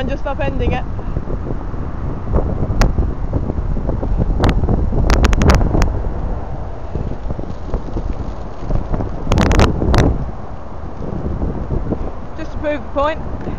mind just upending it. Just to prove the point.